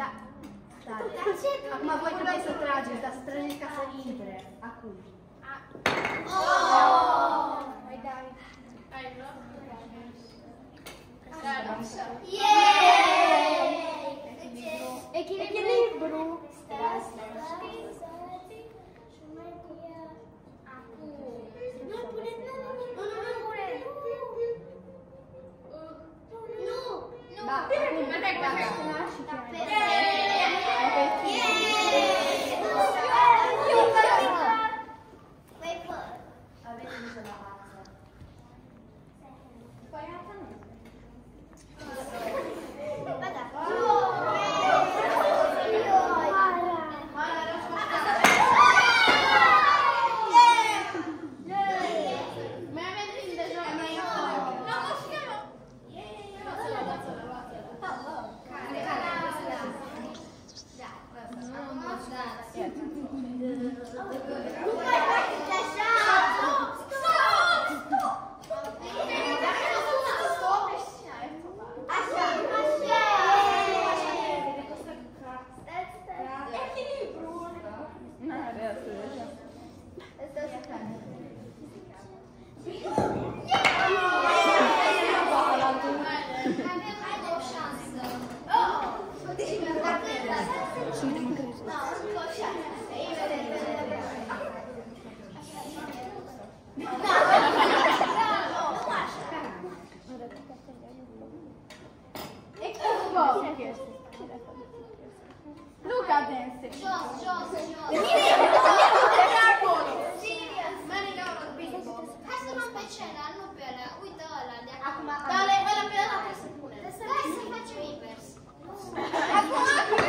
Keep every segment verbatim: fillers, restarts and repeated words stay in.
Acum voi trebuie să trageți, dar să trageți ca să intre. Acum. Hai, David. Hai, nu? Echilibru. Nu cadențe. Jos, jos, jos. Hai să luăm pe celălalt, nu pe ăla. Uite ăla de acum. Dar ăla pe ăla trebuie să punem. Hai să facem invers. Acum,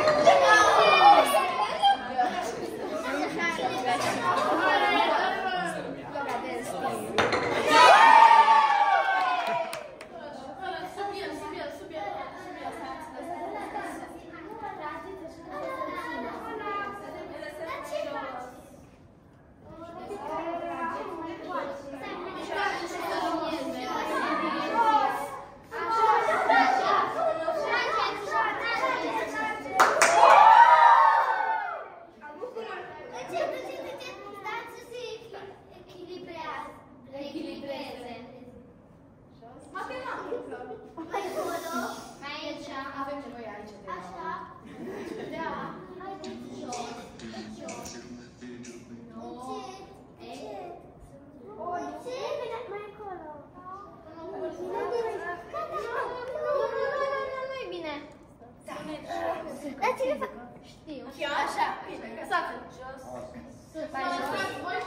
știu. Așa. Exact. Jos. Mai jos.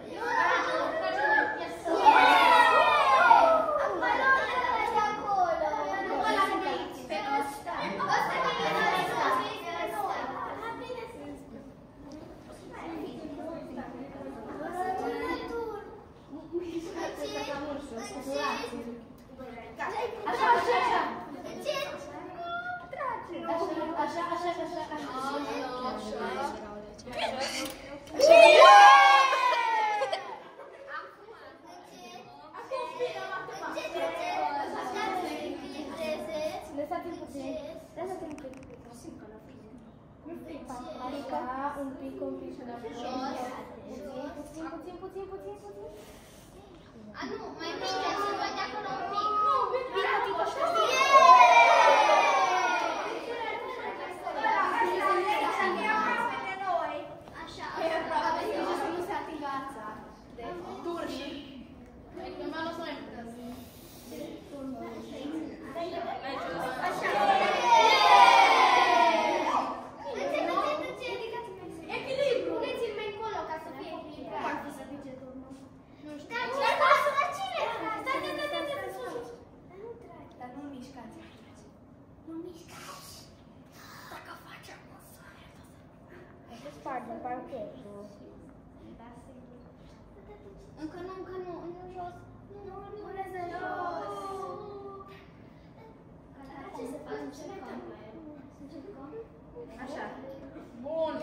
Un pic, un pic, puțin, puțin, puțin, puțin, puțin. A, nu, mai bine să văd acolo un pic. Nu, bine, pic așa. Așa. Trebuie să nu se atingă ața. Turni. Numai nu o să mai puteți. Așa. Spargem parchetul. Încă nu, încă nu, încă jos. Nu, nu, nu, jos. Ce să facem? Ce facem? Așa. Bun.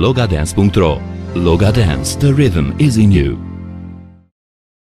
logadance punct ro. Logadance, the rhythm is in you.